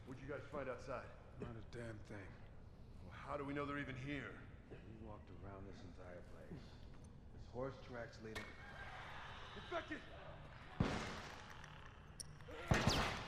What'd you guys find outside? Not a damn thing. Well, how do we know they're even here? We walked around this entire place. There's horse tracks leading. Infected!